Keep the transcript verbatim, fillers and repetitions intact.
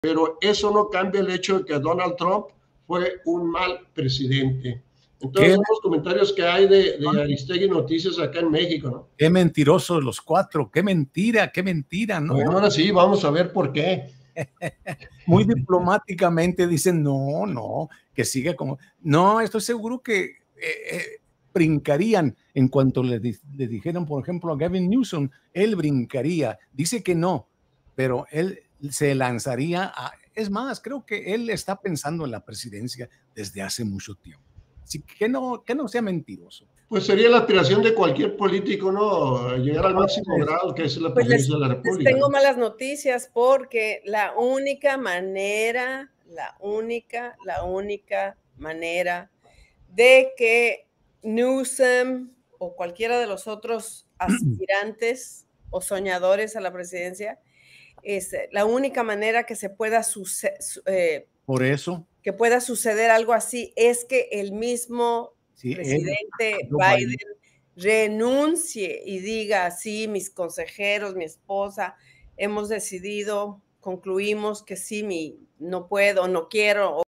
pero eso no cambia el hecho de que Donald Trump fue un mal presidente. Entonces, son los comentarios que hay de, de Aristegui Noticias acá en México, ¿no? Qué mentirosos los cuatro, qué mentira, qué mentira, ¿no? Bueno, ahora sí, vamos a ver por qué. Muy diplomáticamente dicen, no, no, que siga como... No, estoy seguro que eh, eh, brincarían en cuanto le, di le dijeran, por ejemplo, a Gavin Newsom, él brincaría, dice que no, pero él se lanzaría a... Es más, creo que él está pensando en la presidencia desde hace mucho tiempo. Así que no, que no sea mentiroso. Pues sería la aspiración de cualquier político, ¿no? Llegar al máximo grado que es la Pues les, presidencia de la República. les tengo ¿no? malas noticias porque la única manera, la única, la única manera de que Newsom o cualquiera de los otros aspirantes o soñadores a la presidencia, es la única manera que se pueda suceder, eh, por eso que pueda suceder algo así es que el mismo sí, presidente él, Biden, Biden renuncie y diga, sí, mis consejeros, mi esposa, hemos decidido, concluimos que sí, mi, no puedo, no quiero.